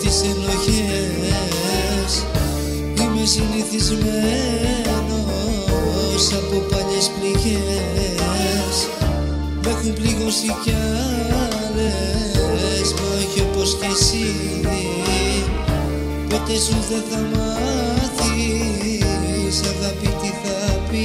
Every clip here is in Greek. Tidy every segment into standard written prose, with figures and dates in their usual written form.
τις ενοχές. Είμαι συνηθισμένος από παλιές πληγές. Μ' έχουν πληγώσει κι άλλες, μα όχι όπως κι εσύ. Ποτέ σου δεν θα μάθεις αγάπη τι θα πει.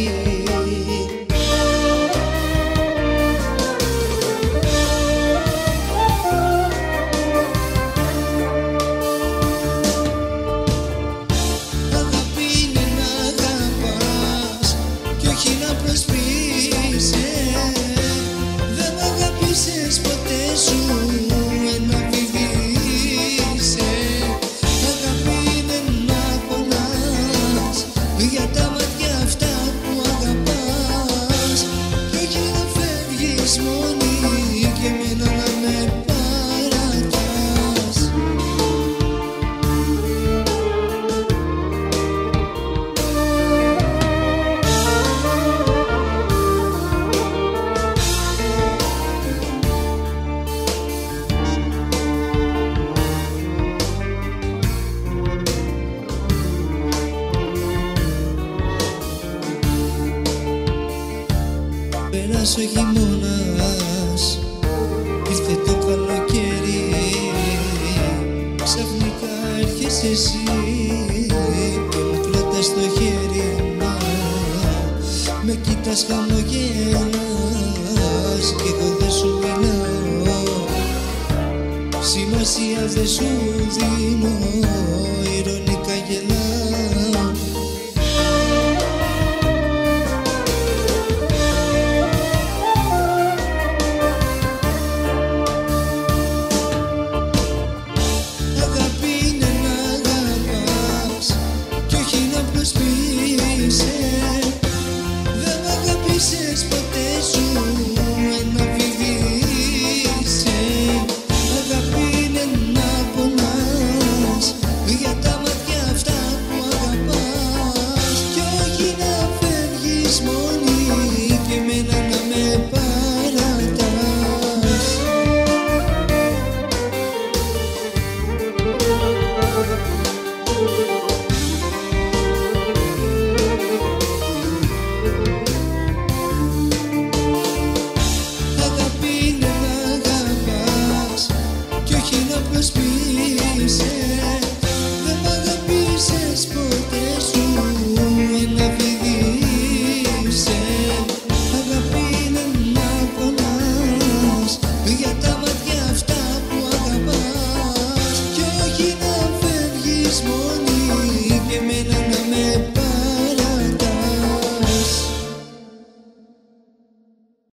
Αγάπη είναι να αγαπάς κι όχι να προσποιείσαι. Δεν μ' αγάπησες ποτέ σου, ένα παιδί είσαι. Αγάπη είναι να πονάς για τα μάτια αυτά που αγαπάς κι όχι να φεύγεις μόνη και εμένα να με παρατάς. Πέρασε ο χειμώνας, ήρθε το καλοκαίρι. Ξαφνικά έρχεσαι εσύ και μου κρατάς το χέρι. Με κοιτάς χαμογελάς κι εγώ δεν σου μιλάω. Σημασία δεν σου δίνω, ειρωνικά γελάω.